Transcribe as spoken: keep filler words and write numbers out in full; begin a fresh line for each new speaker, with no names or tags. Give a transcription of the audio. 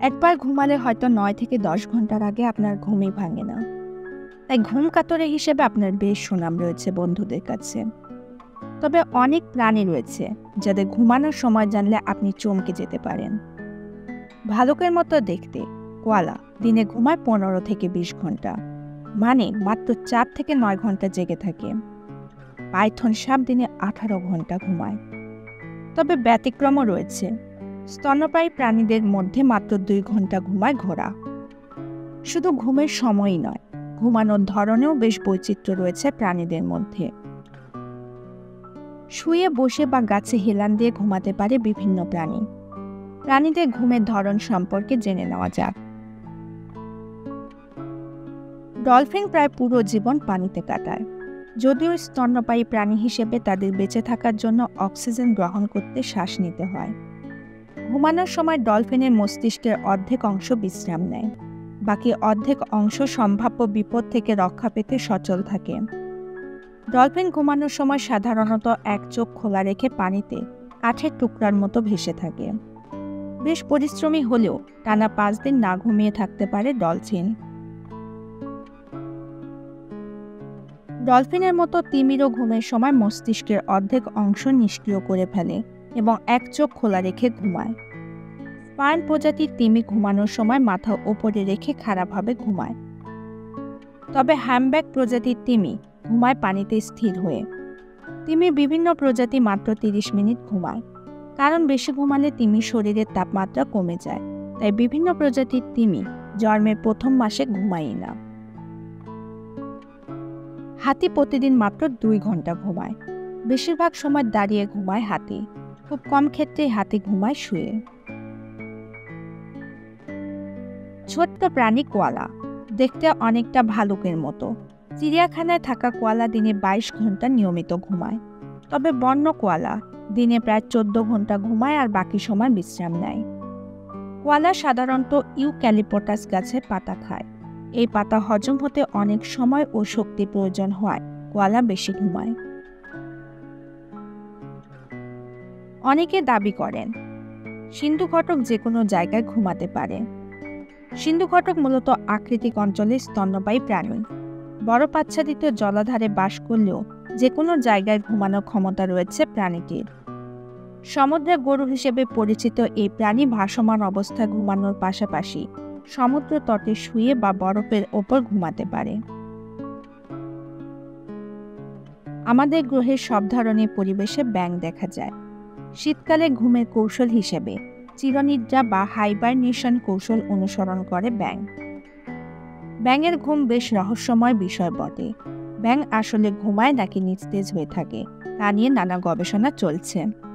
একবার ঘুমালে হয়তো নয় থেকে দশ ঘন্টার আগে আপনার ঘুমই ভাঙে না। তাই ঘুম কাতরে হিসেবে আপনার বেশ সুনাম রয়েছে বন্ধুদের কাছে। তবে অনেক প্রাণী রয়েছে যাদের ঘুমানোর সময় জানলে আপনি চমকে যেতে পারেন। ভালুকের মতো দেখতে কোয়ালা দিনে ঘুমায় পনেরো থেকে বিশ ঘন্টা, মানে মাত্র চার থেকে নয় ঘন্টা জেগে থাকে। পাইথন সাপ দিনে আঠারো ঘন্টা ঘুমায়। তবে ব্যতিক্রমও রয়েছে। স্তন্যপায়ী প্রাণীদের মধ্যে মাত্র দুই ঘন্টা ঘুমায় ঘোড়া। শুধু ঘুমের সময়ই নয়, ঘুমানোর ধরনেও বেশ বৈচিত্র্য রয়েছে প্রাণীদের মধ্যে। শুয়ে, বসে বা গাছে হেলান দিয়ে ঘুমাতে পারে বিভিন্ন প্রাণী। প্রাণীদের ঘুমের ধরন সম্পর্কে জেনে নেওয়া যাক। ডলফিন প্রায় পুরো জীবন পানিতে কাটায়। যদিও স্তন্যপায়ী প্রাণী হিসেবে তাদের বেঁচে থাকার জন্য অক্সিজেন গ্রহণ করতে শ্বাস নিতে হয়। ঘুমানোর সময় ডলফিনের মস্তিষ্কের অর্ধেক অংশ বিশ্রাম নেয়, বাকি অর্ধেক অংশ সম্ভাব্য বিপদ থেকে রক্ষা পেতে সচল থাকে। ডলফিন ঘুমানোর সময় সাধারণত এক চোখ খোলা রেখে পানিতে কাঠের টুকরার মতো ভেসে থাকে। বেশ পরিশ্রমী হলেও টানা পাঁচ দিন না ঘুমিয়ে থাকতে পারে ডলফিন। ডলফিনের মতো তিমিরও ঘুমের সময় মস্তিষ্কের অর্ধেক অংশ নিষ্ক্রিয় করে ফেলে এবং এক চোখ খোলা রেখে ঘুমায়। স্পার্ম প্রজাতির তিমি ঘুমানোর সময় মাথা ওপরে রেখে খাড়াভাবে ঘুমায়। তবে হ্যামব্যাক প্রজাতির তিমি ঘুমায় পানিতে স্থির হয়ে। তিমির বিভিন্ন প্রজাতি মাত্র তিরিশ মিনিট ঘুমায়, কারণ বেশি ঘুমালে তিমির শরীরের তাপমাত্রা কমে যায়। তাই বিভিন্ন প্রজাতির তিমি জন্মের প্রথম মাসে ঘুমায়ই না। হাতি প্রতিদিন মাত্র দুই ঘন্টা ঘুমায়। বেশিরভাগ সময় দাঁড়িয়ে ঘুমায় হাতি। খুব কম ক্ষেত্রেই হাতি ঘুমায় শুয়ে। ছোট্ট প্রাণী কোয়ালা দেখতে অনেকটা ভালুকের মতো। চিড়িয়াখানায় থাকা কোয়ালা দিনে বাইশ ঘন্টা নিয়মিত ঘুমায়। তবে বন্য কোয়ালা দিনে প্রায় চোদ্দ ঘন্টা ঘুমায় আর বাকি সময় বিশ্রাম নেয়। কোয়ালা সাধারণত ইউক্যালিপটাস গাছের পাতা খায়। এই পাতা হজম হতে অনেক সময় ও শক্তি প্রয়োজন হয়, কোয়ালা বেশি ঘুমায়। অনেকে দাবি করেন সিন্ধুঘটক যে কোনো জায়গায় ঘুমাতে পারে। সিন্ধুঘটক মূলত আকৃতিক অঞ্চলের স্তন্যপায়ী প্রাণী। বরফ আচ্ছাদিত জলাধারে বাস করলেও যে কোনো জায়গায় ঘুমানোর ক্ষমতা রয়েছে প্রাণীটির। সমুদ্রের গরু হিসেবে পরিচিত এই প্রাণী ভাসমান অবস্থায় ঘুমানোর পাশাপাশি সমুদ্র তটে শুয়ে বা বরফের ওপর ঘুমাতে পারে। আমাদের গ্রহের সব ধরনের পরিবেশে ব্যাঙ দেখা যায়। শীতকালে ঘুমের কৌশল হিসেবে চিরনিদ্রা বা হাইবারনেশন কৌশল অনুসরণ করে ব্যাঙ। ব্যাঙের ঘুম বেশ রহস্যময় বিষয় বটে। ব্যাঙ আসলে ঘুমায় নাকি নিস্তেজ হয়ে থাকে তা নিয়ে নানা গবেষণা চলছে।